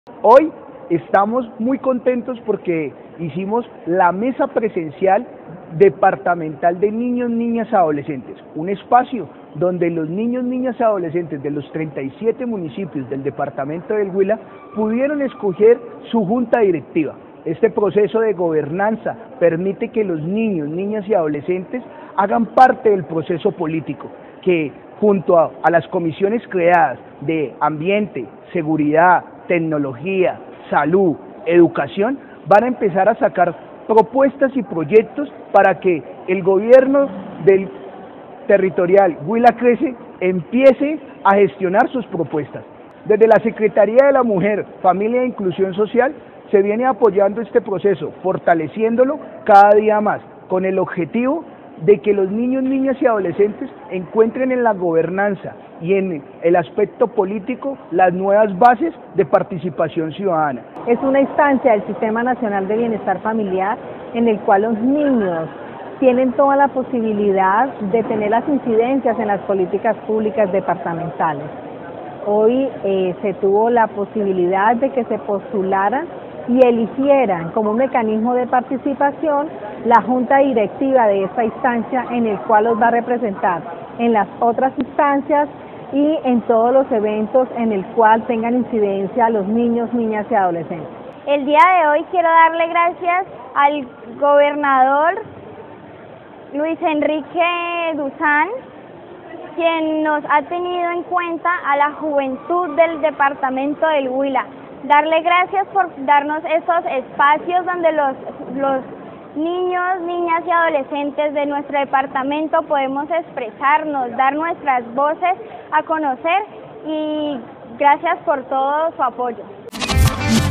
Hoy estamos muy contentos porque hicimos la mesa presencial departamental de niños, niñas, adolescentes, un espacio donde los niños, niñas y adolescentes de los 37 municipios del departamento del Huila pudieron escoger su junta directiva. Este proceso de gobernanza permite que los niños, niñas y adolescentes hagan parte del proceso político, que junto a las comisiones creadas de ambiente, seguridad, tecnología, salud, educación, van a empezar a sacar propuestas y proyectos para que el gobierno del territorial Huila Crece empiece a gestionar sus propuestas. Desde la Secretaría de la Mujer, Familia e Inclusión Social se viene apoyando este proceso, fortaleciéndolo cada día más, con el objetivo de que los niños, niñas y adolescentes encuentren en la gobernanza y en el aspecto político las nuevas bases de participación ciudadana. Es una instancia del Sistema Nacional de Bienestar Familiar en el cual los niños tienen toda la posibilidad de tener las incidencias en las políticas públicas departamentales. Hoy se tuvo la posibilidad de que se postularan y eligieran como un mecanismo de participación la junta directiva de esta instancia, en el cual los va a representar en las otras instancias y en todos los eventos en el cual tengan incidencia los niños, niñas y adolescentes. El día de hoy quiero darle gracias al gobernador Luis Enrique Duzán, quien nos ha tenido en cuenta a la juventud del departamento del Huila. Darle gracias por darnos esos espacios donde los niños, niñas y adolescentes de nuestro departamento podemos expresarnos, dar nuestras voces a conocer, y gracias por todo su apoyo.